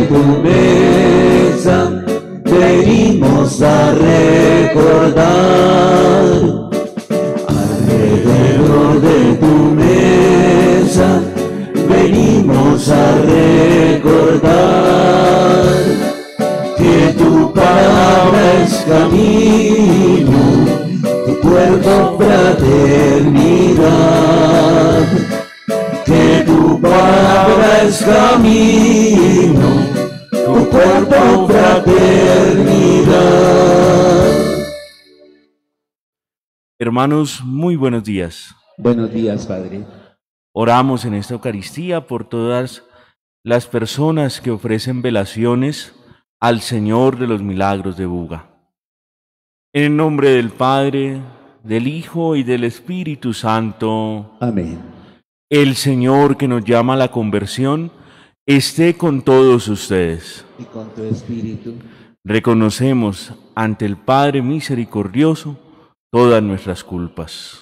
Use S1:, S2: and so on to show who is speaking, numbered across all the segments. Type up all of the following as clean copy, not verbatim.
S1: tu mesa venimos a recordar. Alrededor de tu mesa venimos a recordar que tu palabra es camino, tu cuerpo fraternidad. Que tu palabra es camino, tu cuerpo fraternidad.
S2: Hermanos, muy buenos días.
S1: Buenos días, Padre.
S2: Oramos en esta Eucaristía por todas las personas que ofrecen velaciones al Señor de los Milagros de Buga. En el nombre del Padre, del Hijo y del Espíritu Santo.
S1: Amén.
S2: El Señor que nos llama a la conversión esté con todos ustedes.
S1: Y con tu espíritu.
S2: Reconocemos ante el Padre misericordioso todas nuestras culpas.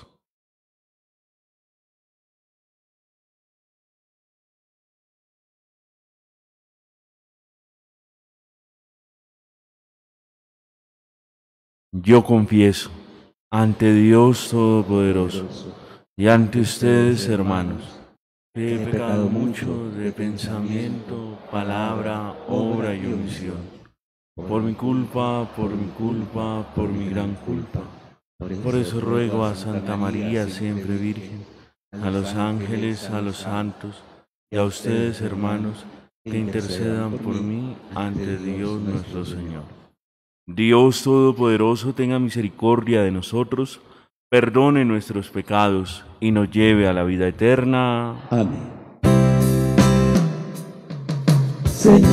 S2: Yo confieso ante Dios Todopoderoso y ante ustedes, hermanos, que he pecado mucho de pensamiento, palabra, obra y omisión. Por mi culpa, por mi gran culpa. Por eso ruego a Santa María, siempre Virgen, a los ángeles, a los santos y a ustedes, hermanos, que intercedan por mí ante Dios nuestro Señor. Dios Todopoderoso tenga misericordia de nosotros, perdone nuestros pecados y nos lleve a la vida eterna.
S1: Amén. Señor,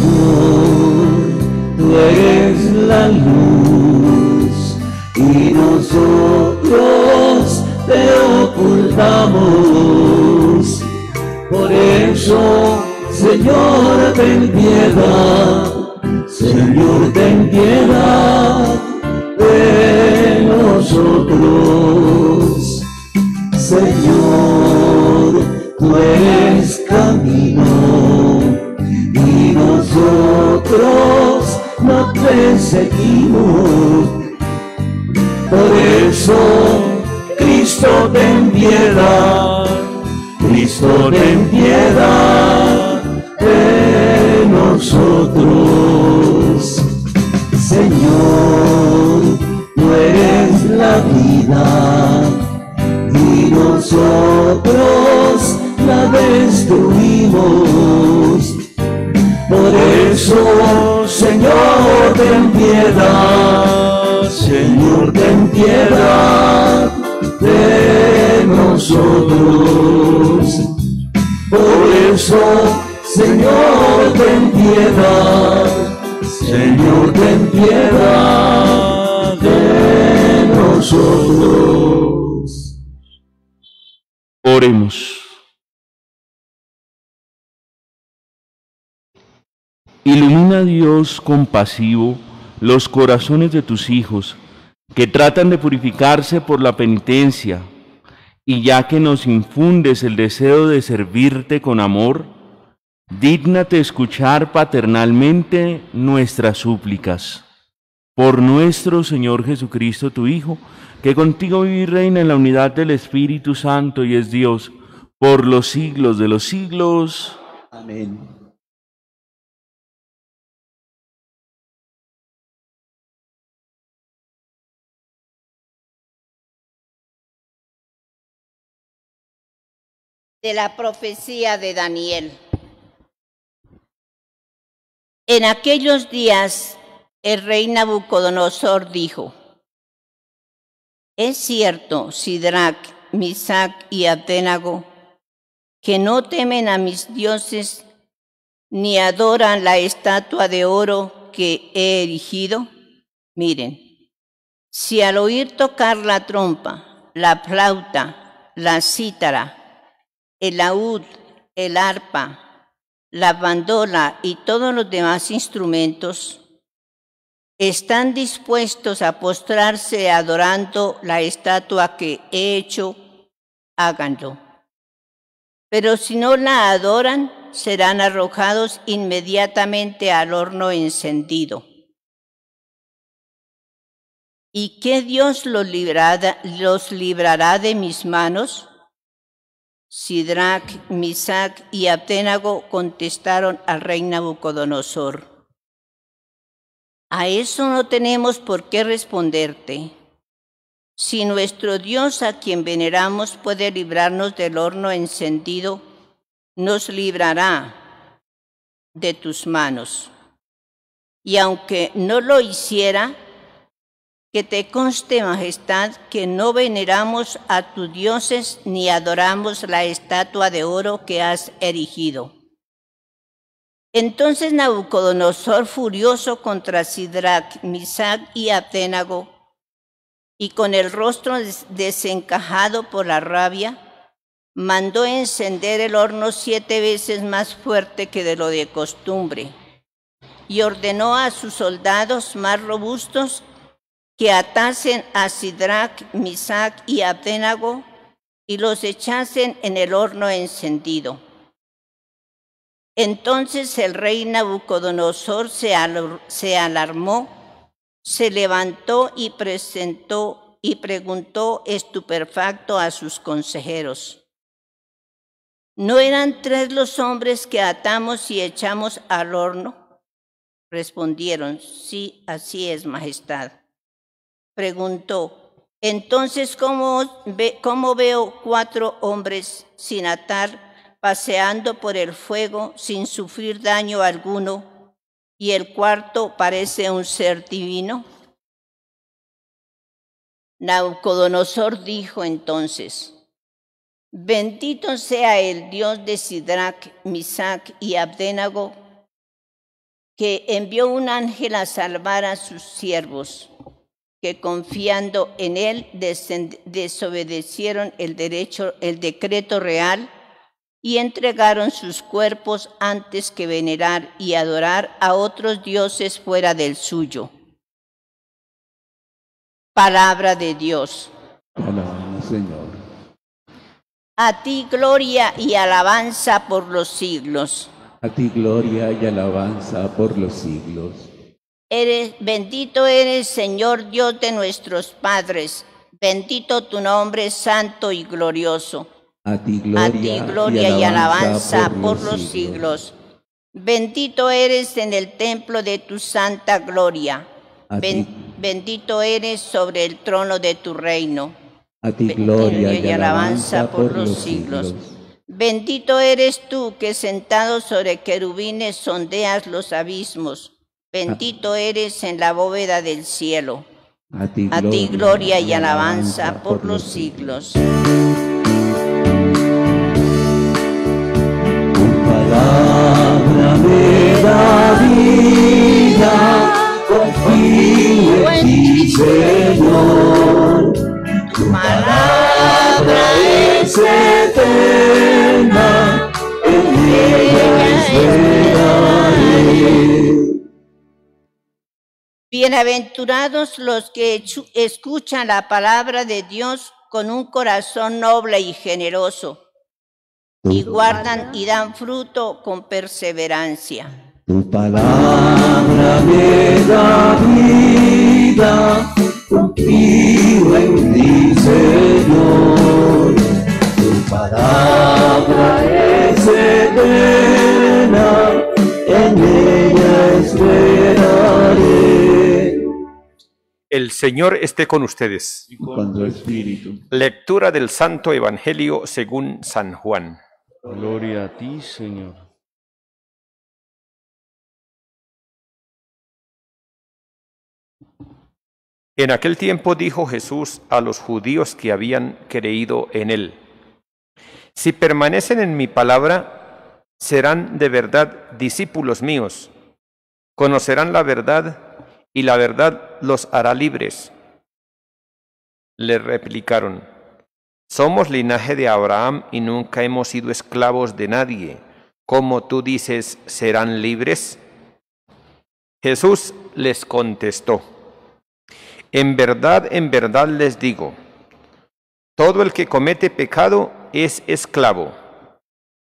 S1: tú eres la luz y nosotros te ocultamos. Por eso, Señor, ten piedad. Señor, ten piedad de nosotros. Señor, tú eres camino y nosotros no te seguimos. Por eso, Cristo, ten piedad. Cristo, ten piedad de nosotros. Señor, tú eres la vida y nosotros la destruimos. Por eso, Señor, ten piedad. Señor, ten piedad de nosotros. Por eso, Señor, ten piedad. Señor, ten piedad de nosotros.
S2: Oremos. Ilumina, Dios compasivo, los corazones de tus hijos, que tratan de purificarse por la penitencia, y ya que nos infundes el deseo de servirte con amor, dígnate escuchar paternalmente nuestras súplicas. Por nuestro Señor Jesucristo, tu Hijo, que contigo vive y reina en la unidad del Espíritu Santo y es Dios, por los siglos de los siglos.
S1: Amén.
S3: De la profecía de Daniel. En aquellos días el rey Nabucodonosor dijo: es cierto, Sidrac, Misac y Abdenago, que no temen a mis dioses ni adoran la estatua de oro que he erigido. Miren, si al oír tocar la trompa, la flauta, la cítara, el laúd, el arpa, la bandola y todos los demás instrumentos están dispuestos a postrarse adorando la estatua que he hecho, háganlo. Pero si no la adoran, serán arrojados inmediatamente al horno encendido. ¿Y qué Dios los librará de mis manos? Sidrac, Misac y Abdenago contestaron al rey Nabucodonosor: a eso no tenemos por qué responderte. Si nuestro Dios, a quien veneramos, puede librarnos del horno encendido, nos librará de tus manos. Y aunque no lo hiciera, que te conste, majestad, que no veneramos a tus dioses ni adoramos la estatua de oro que has erigido. Entonces Nabucodonosor, furioso contra Sidrac, Misac y Abdenago, y con el rostro desencajado por la rabia, mandó encender el horno 7 veces más fuerte que de lo de costumbre, y ordenó a sus soldados más robustos que atasen a Sidrac, Misac y Abdenago y los echasen en el horno encendido. Entonces el rey Nabucodonosor se alarmó, se levantó y preguntó estupefacto a sus consejeros: ¿no eran 3 los hombres que atamos y echamos al horno? Respondieron: sí, así es, majestad. Preguntó: entonces, ¿cómo veo 4 hombres sin atar, paseando por el fuego sin sufrir daño alguno, y el cuarto parece un ser divino? Nabucodonosor dijo entonces: bendito sea el Dios de Sidrac, Misac y Abdenago, que envió un ángel a salvar a sus siervos, que confiando en él desobedecieron el decreto real y entregaron sus cuerpos antes que venerar y adorar a otros dioses fuera del suyo. Palabra de Dios.
S1: Alabado Señor.
S3: A ti gloria y alabanza por los siglos.
S1: A ti gloria y alabanza por los siglos.
S3: Bendito eres, Señor Dios de nuestros padres. Bendito tu nombre, santo y glorioso.
S1: A ti gloria
S3: y alabanza por los siglos. Bendito eres en el templo de tu santa gloria. Bendito eres sobre el trono de tu reino.
S1: A ti gloria y alabanza por los siglos.
S3: Bendito eres tú que sentado sobre querubines sondeas los abismos. Bendito eres en la bóveda del cielo.
S1: A ti gloria y alabanza por los siglos. Tu palabra me da vida, confío en ti, Señor. Tu palabra es eterna, en ella esperaré.
S3: Bienaventurados los que escuchan la palabra de Dios con un corazón noble y generoso, y guardan y dan fruto con perseverancia.
S1: Tu palabra me da vida, confío en ti, Señor. Tu palabra es eterna, en ella esperaré.
S4: El Señor esté con ustedes.
S1: Y con tu espíritu.
S4: Lectura del Santo Evangelio según San Juan.
S2: Gloria a ti, Señor.
S4: En aquel tiempo dijo Jesús a los judíos que habían creído en él: si permanecen en mi palabra, serán de verdad discípulos míos, conocerán la verdad y la verdad los hará libres. Le replicaron: somos linaje de Abraham y nunca hemos sido esclavos de nadie. ¿Cómo tú dices, serán libres? Jesús les contestó: en verdad les digo, todo el que comete pecado es esclavo.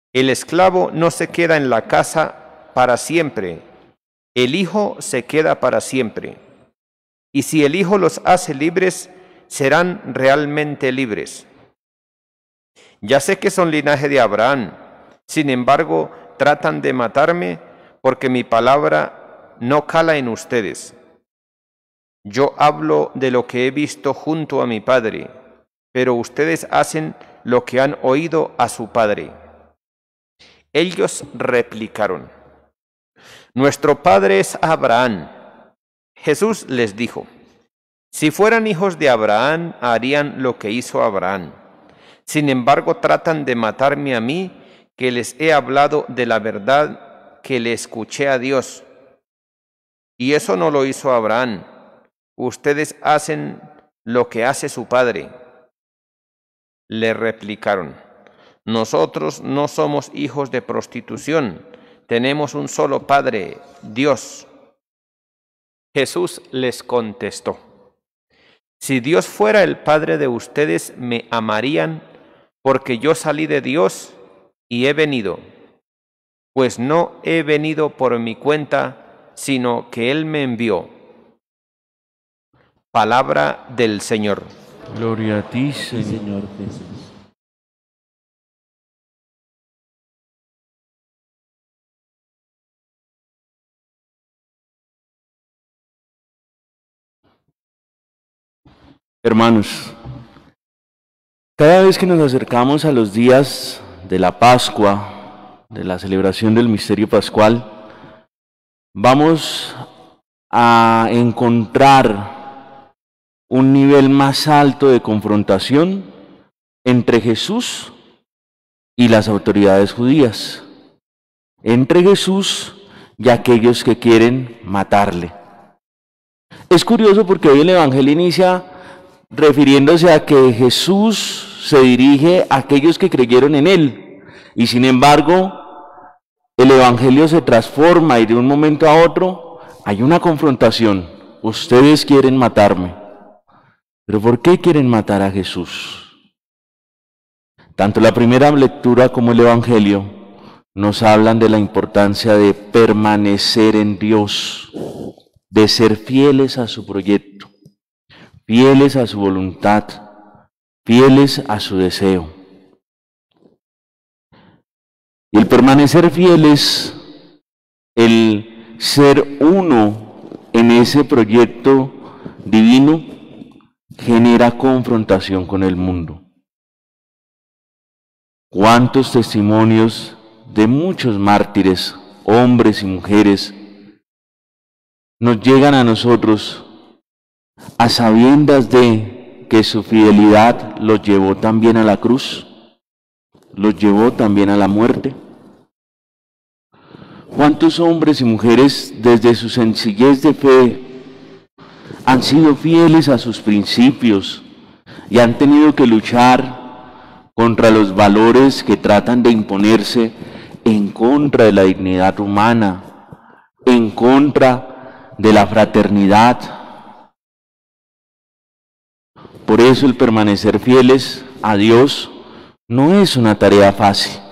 S4: El esclavo no se queda en la casa para siempre, el Hijo se queda para siempre. Y si el Hijo los hace libres, serán realmente libres. Ya sé que son linaje de Abraham, sin embargo, tratan de matarme porque mi palabra no cala en ustedes. Yo hablo de lo que he visto junto a mi Padre, pero ustedes hacen lo que han oído a su padre. Ellos replicaron: nuestro padre es Abraham. Jesús les dijo: si fueran hijos de Abraham, harían lo que hizo Abraham. Sin embargo, tratan de matarme a mí, que les he hablado de la verdad que le escuché a Dios. Y eso no lo hizo Abraham. Ustedes hacen lo que hace su padre. Le replicaron: nosotros no somos hijos de prostitución, tenemos un solo Padre, Dios. Jesús les contestó: si Dios fuera el Padre de ustedes, me amarían, porque yo salí de Dios y he venido, pues no he venido por mi cuenta, sino que Él me envió. Palabra del Señor.
S2: Gloria a ti, Señor
S5: Jesús.
S2: Hermanos, cada vez que nos acercamos a los días de la Pascua, de la celebración del misterio pascual, vamos a encontrar un nivel más alto de confrontación entre Jesús y las autoridades judías, entre Jesús y aquellos que quieren matarle. Es curioso porque hoy el Evangelio inicia refiriéndose a que Jesús se dirige a aquellos que creyeron en Él, y sin embargo el Evangelio se transforma y de un momento a otro hay una confrontación. Ustedes quieren matarme, pero ¿por qué quieren matar a Jesús? Tanto la primera lectura como el Evangelio nos hablan de la importancia de permanecer en Dios, de ser fieles a su proyecto, fieles a su voluntad, fieles a su deseo. Y el permanecer fieles, el ser uno en ese proyecto divino, genera confrontación con el mundo. ¿Cuántos testimonios de muchos mártires, hombres y mujeres, nos llegan a nosotros a sabiendas de que su fidelidad los llevó también a la cruz, los llevó también a la muerte? ¿Cuántos hombres y mujeres desde su sencillez de fe han sido fieles a sus principios y han tenido que luchar contra los valores que tratan de imponerse en contra de la dignidad humana, en contra de la fraternidad? Por eso el permanecer fieles a Dios no es una tarea fácil.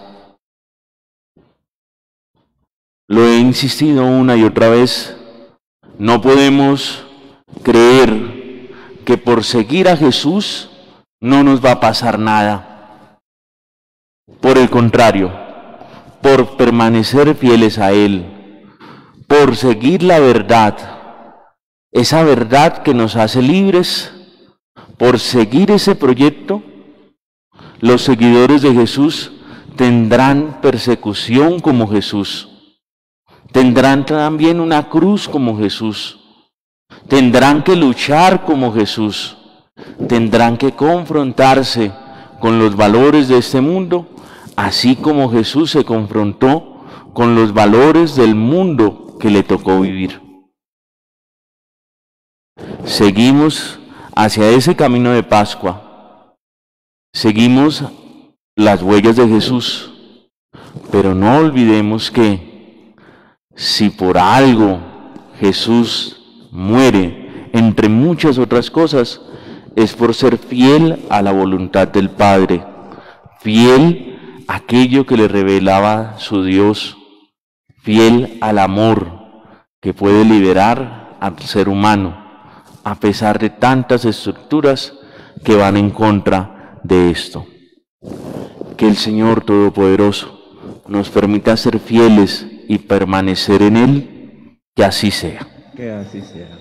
S2: Lo he insistido una y otra vez, no podemos creer que por seguir a Jesús no nos va a pasar nada. Por el contrario, por permanecer fieles a Él, por seguir la verdad, esa verdad que nos hace libres, por seguir ese proyecto, los seguidores de Jesús tendrán persecución como Jesús. Tendrán también una cruz como Jesús. Tendrán que luchar como Jesús. Tendrán que confrontarse con los valores de este mundo, así como Jesús se confrontó con los valores del mundo que le tocó vivir. Seguimos hacia ese camino de Pascua. Seguimos las huellas de Jesús, pero no olvidemos que si por algo Jesús muere, entre muchas otras cosas, es por ser fiel a la voluntad del Padre, fiel aquello que le revelaba su Dios, fiel al amor que puede liberar al ser humano, a pesar de tantas estructuras que van en contra de esto. Que el Señor Todopoderoso nos permita ser fieles y permanecer en Él, que así sea.
S5: Que así sea.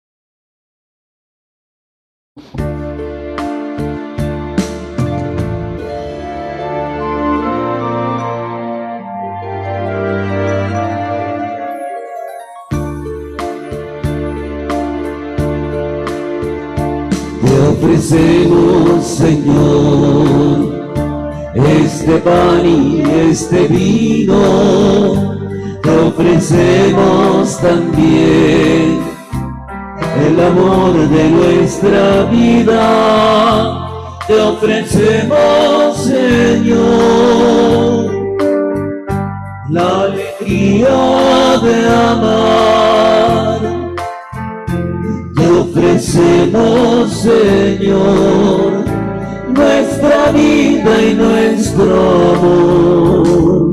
S6: Te ofrecemos, Señor, este pan y este vino. Te ofrecemos también el amor de nuestra vida. Te ofrecemos, Señor, la alegría de amar. Te ofrecemos, Señor, nuestra vida y nuestro amor.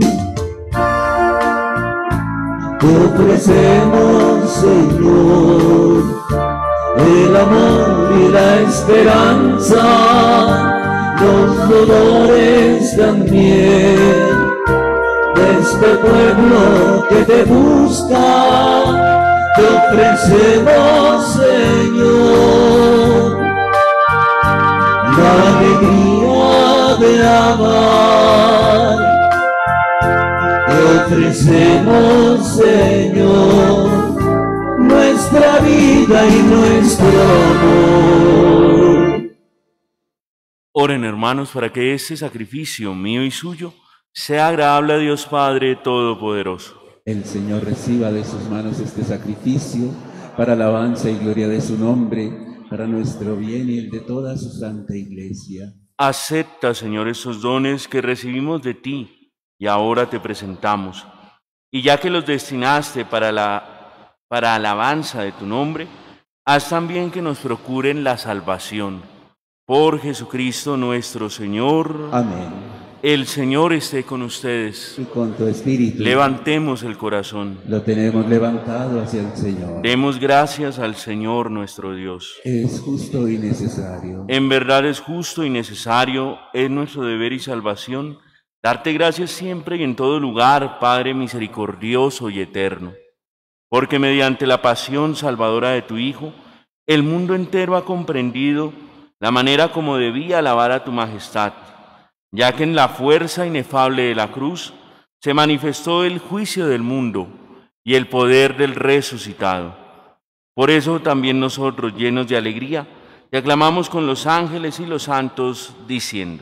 S6: Te ofrecemos, Señor, el amor y la esperanza, los dolores también de este pueblo que te busca. Te ofrecemos, Señor, la alegría de amar. Te ofrecemos, Señor, nuestra vida y nuestro amor.
S2: Oren, hermanos, para que este sacrificio mío y suyo sea agradable a Dios Padre Todopoderoso.
S5: El Señor reciba de sus manos este sacrificio para alabanza y gloria de su nombre, para nuestro bien y el de toda su santa Iglesia.
S2: Acepta, Señor, esos dones que recibimos de ti y ahora te presentamos. Y ya que los destinaste para alabanza de tu nombre, haz también que nos procuren la salvación. Por Jesucristo nuestro Señor.
S5: Amén.
S2: El Señor esté con ustedes.
S5: Y con tu espíritu.
S2: Levantemos el corazón.
S5: Lo tenemos levantado hacia el Señor.
S2: Demos gracias al Señor nuestro Dios.
S5: Es justo y necesario.
S2: En verdad es justo y necesario, es nuestro deber y salvación, darte gracias siempre y en todo lugar, Padre misericordioso y eterno, porque mediante la pasión salvadora de tu Hijo, el mundo entero ha comprendido la manera como debía alabar a tu majestad, ya que en la fuerza inefable de la cruz se manifestó el juicio del mundo y el poder del resucitado. Por eso también nosotros, llenos de alegría, te aclamamos con los ángeles y los santos, diciendo: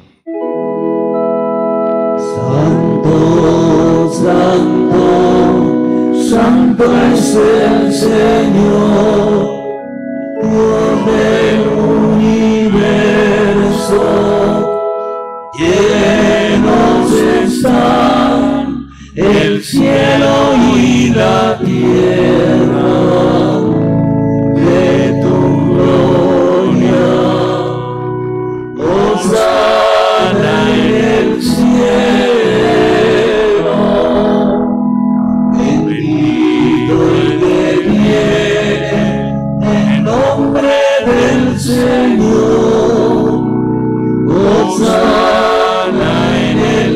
S6: Santo, santo, santo es el Señor, Dios del universo. Llenos están el cielo y la tierra de tu gloria. Hosana en el cielo, bendito el que viene en nombre del Señor. Hosana en el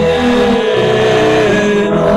S6: cielo.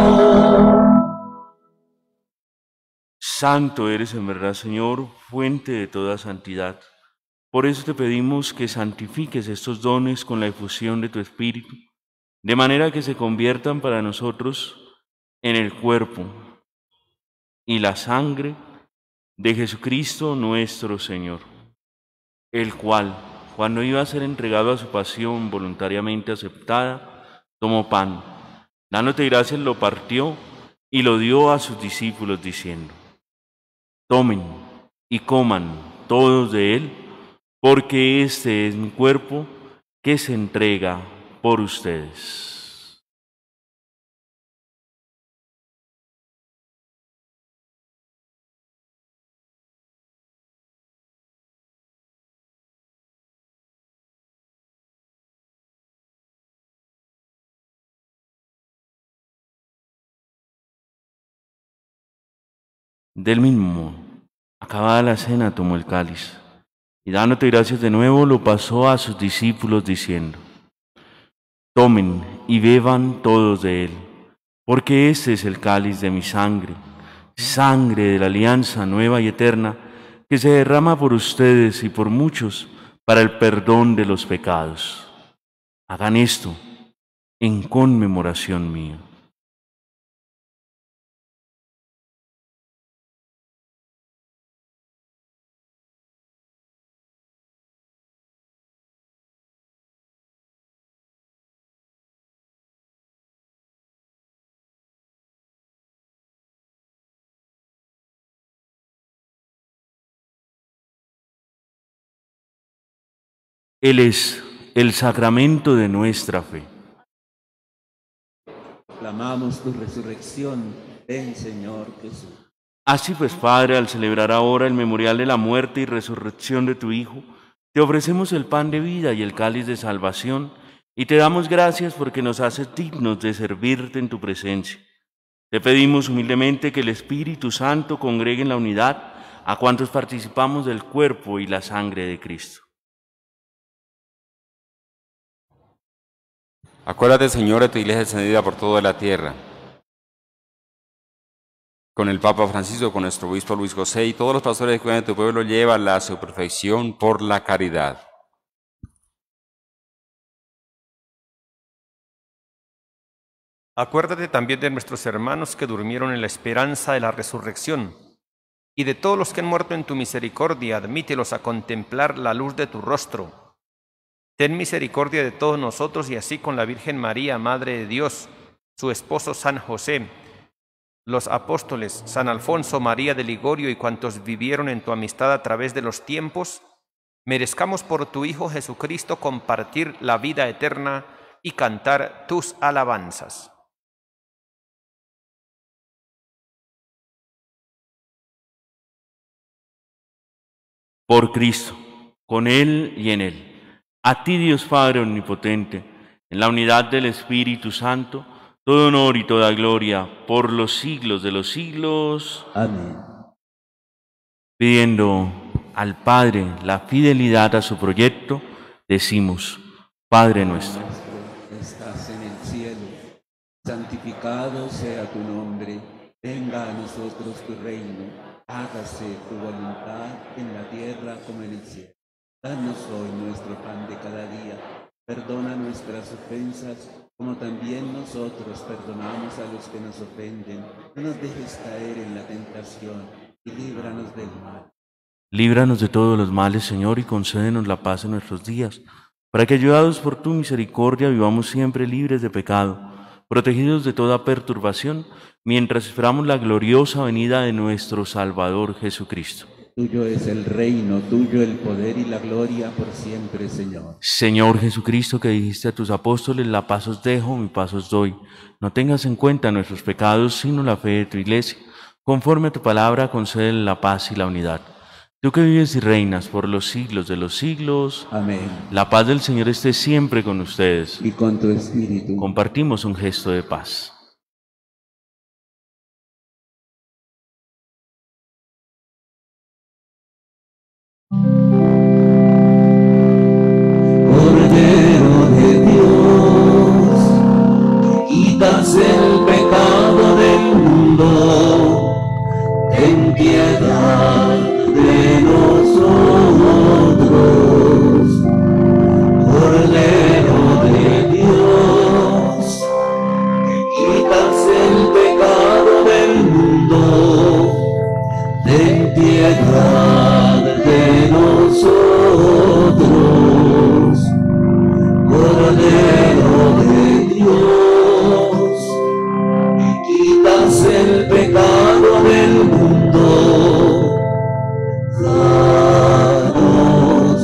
S2: Santo eres en verdad, Señor, fuente de toda santidad. Por eso te pedimos que santifiques estos dones con la efusión de tu Espíritu, de manera que se conviertan para nosotros en el cuerpo y la sangre de Jesucristo nuestro Señor, el cual, cuando iba a ser entregado a su pasión voluntariamente aceptada, tomó pan, dándote gracias, lo partió y lo dio a sus discípulos, diciendo: tomen y coman todos de él, porque este es mi cuerpo que se entrega por ustedes. Del mismo modo, acabada la cena, tomó el cáliz y dándote gracias de nuevo, lo pasó a sus discípulos diciendo: Tomen y beban todos de él, porque este es el cáliz de mi sangre, sangre de la alianza nueva y eterna, que se derrama por ustedes y por muchos para el perdón de los pecados. Hagan esto en conmemoración mía. Él es el sacramento de nuestra fe.
S5: Clamamos tu resurrección, ven Señor Jesús.
S2: Así pues, Padre, al celebrar ahora el memorial de la muerte y resurrección de tu Hijo, te ofrecemos el pan de vida y el cáliz de salvación, y te damos gracias porque nos haces dignos de servirte en tu presencia. Te pedimos humildemente que el Espíritu Santo congregue en la unidad a cuantos participamos del cuerpo y la sangre de Cristo.
S7: Acuérdate, Señor, de tu iglesia extendida por toda la tierra, con el Papa Francisco, con nuestro obispo Luis José y todos los pastores que cuidan de tu pueblo, llévala a su perfección por la caridad.
S4: Acuérdate también de nuestros hermanos que durmieron en la esperanza de la resurrección, y de todos los que han muerto en tu misericordia, admítelos a contemplar la luz de tu rostro. Ten misericordia de todos nosotros y así con la Virgen María, Madre de Dios, su esposo San José, los apóstoles, San Alfonso, María de Ligorio y cuantos vivieron en tu amistad a través de los tiempos, merezcamos por tu Hijo Jesucristo compartir la vida eterna y cantar tus alabanzas.
S2: Por Cristo, con Él y en Él. A ti, Dios Padre Omnipotente, en la unidad del Espíritu Santo, todo honor y toda gloria por los siglos de los siglos.
S5: Amén.
S2: Pidiendo al Padre la fidelidad a su proyecto, decimos: Padre nuestro,
S5: Que estás en el cielo, santificado sea tu nombre, venga a nosotros tu reino, hágase tu voluntad en la tierra como en el cielo. Danos hoy nuestro pan de cada día, perdona nuestras ofensas, como también nosotros perdonamos a los que nos ofenden. No nos dejes caer en la tentación y líbranos del mal.
S2: líbranos de todos los males, Señor, y concédenos la paz en nuestros días, para que, ayudados por tu misericordia, vivamos siempre libres de pecado, protegidos de toda perturbación, mientras esperamos la gloriosa venida de nuestro Salvador Jesucristo.
S5: Tuyo es el reino, tuyo el poder y la gloria por siempre, Señor.
S2: Señor Jesucristo, que dijiste a tus apóstoles: la paz os dejo, mi paz os doy. No tengas en cuenta nuestros pecados, sino la fe de tu iglesia. Conforme a tu palabra, concédele la paz y la unidad. Tú que vives y reinas por los siglos de los siglos.
S5: Amén.
S2: La paz del Señor esté siempre con ustedes.
S5: Y con tu espíritu.
S2: Compartimos un gesto de paz.
S6: Cordero de Dios, quitas el pecado del mundo, ten piedad de nosotros. Cordero de Dios, quitas el pecado del mundo, ten piedad de nosotros. Cordero de Dios, quitas el pecado del mundo, danos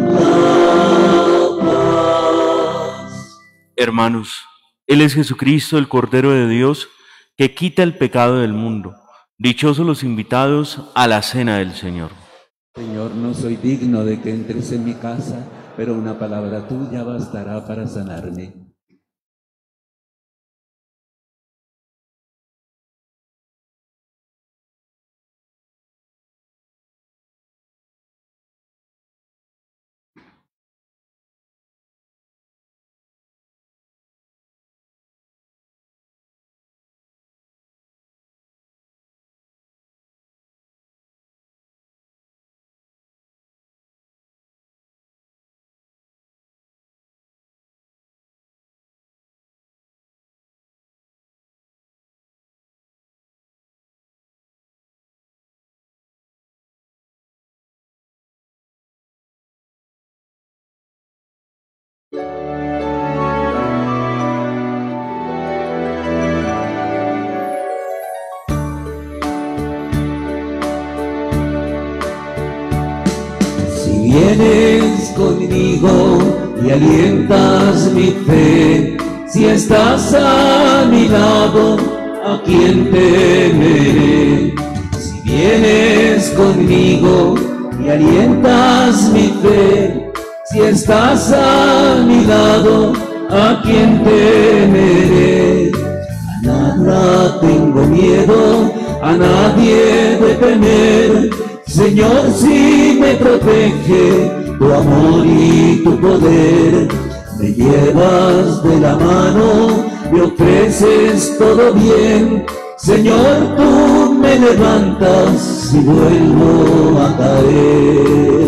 S6: la paz.
S2: Hermanos, Él es Jesucristo, el Cordero de Dios, que quita el pecado del mundo. Dichosos los invitados a la cena del Señor.
S5: Señor, no soy digno de que entres en mi casa, pero una palabra tuya bastará para sanarme.
S6: Vienes conmigo y alientas mi fe, si estás a mi lado, ¿a quién temeré? Si vienes conmigo y alientas mi fe, si estás a mi lado, ¿a quién temeré? A nada tengo miedo, a nadie de temer, Señor, si me protege tu amor y tu poder, me llevas de la mano, me ofreces todo bien, Señor, tú me levantas si vuelvo a caer.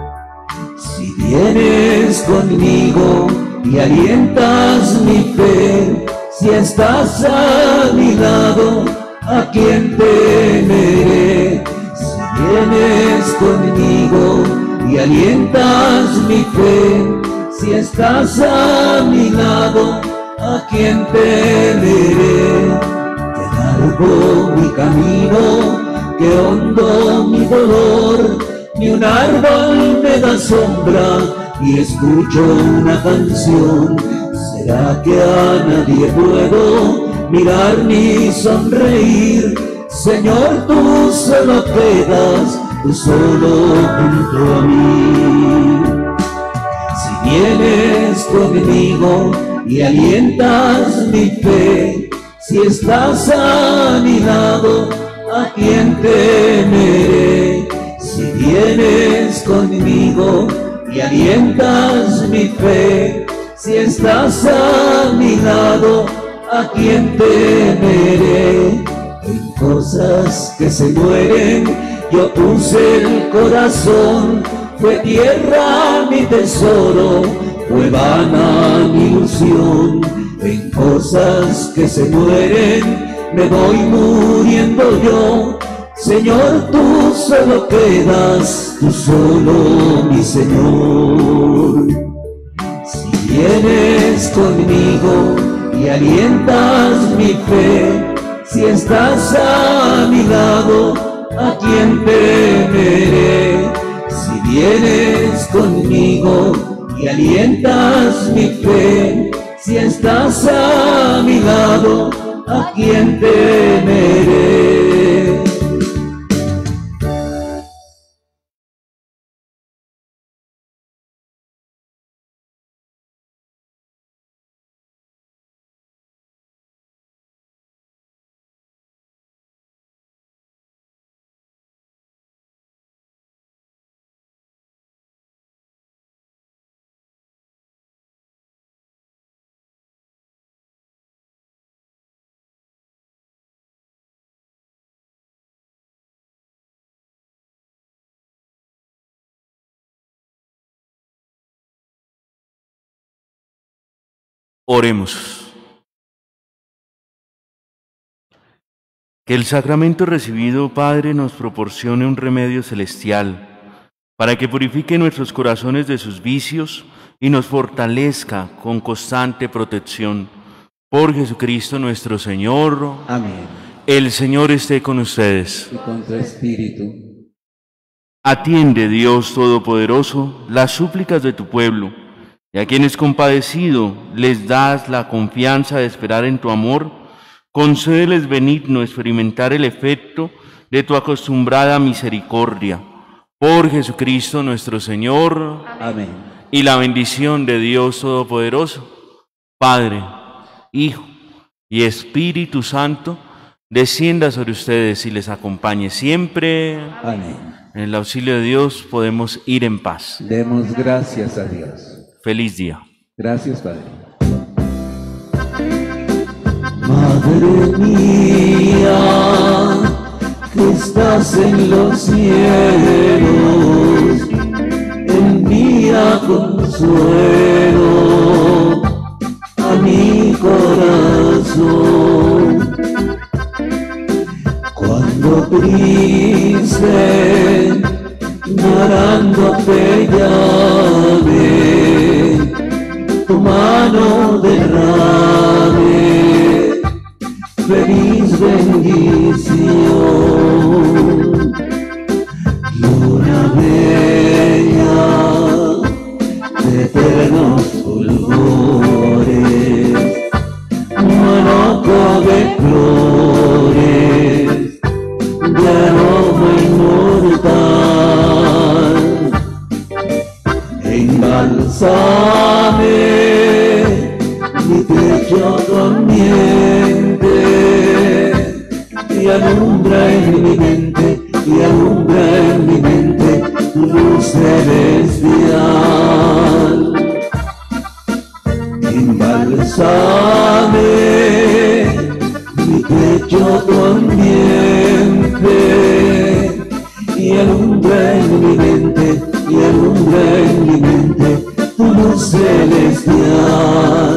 S6: Si vienes conmigo y alientas mi fe, si estás a mi lado, ¿a quién temeré? Vienes conmigo y alientas mi fe, si estás a mi lado, ¿a quién temeré? Que largo mi camino, que hondo mi dolor, ni un árbol me da sombra y escucho una canción. ¿Será que a nadie puedo mirar ni sonreír? Señor, tú solo quedas, tú solo junto a mí. Si vienes conmigo y alientas mi fe, si estás a mi lado, ¿a quién temeré? Si vienes conmigo y alientas mi fe, si estás a mi lado, ¿a quién temeré? En cosas que se mueren yo puse el corazón, fue tierra mi tesoro, fue vana mi ilusión. En cosas que se mueren me voy muriendo yo, Señor, tú solo quedas, tú solo mi Señor. Si vienes conmigo y alientas mi fe, si estás a mi lado, ¿a quién temeré? Si vienes conmigo y alientas mi fe, si estás a mi lado, ¿a quién temeré?
S2: Oremos. Que el sacramento recibido, Padre, nos proporcione un remedio celestial para que purifique nuestros corazones de sus vicios y nos fortalezca con constante protección. Por Jesucristo nuestro Señor.
S5: Amén.
S2: El Señor esté con ustedes.
S5: Y con tu espíritu.
S2: Atiende, Dios Todopoderoso, las súplicas de tu pueblo, y a quienes compadecido les das la confianza de esperar en tu amor, concédeles benigno experimentar el efecto de tu acostumbrada misericordia. Por Jesucristo nuestro Señor.
S5: Amén.
S2: Y la bendición de Dios Todopoderoso, Padre, Hijo y Espíritu Santo, descienda sobre ustedes y les acompañe siempre.
S5: Amén.
S2: En el auxilio de Dios podemos ir en paz.
S5: Demos gracias a Dios.
S2: Feliz día.
S5: Gracias, Padre.
S6: Madre mía, que estás en los cielos, envía consuelo a mi corazón. Cuando triste, llorando te llame, no derrame feliz bendición. Luna bella de eternos fulgores, manojo de flores, de aroma inmortal. Embalsame mi pecho con miente y alumbra en mi mente, y alumbra en mi mente tu luz celestial. Embalsame mi pecho con miente y alumbra en mi mente, y alumbra en mi mente tu luz celestial.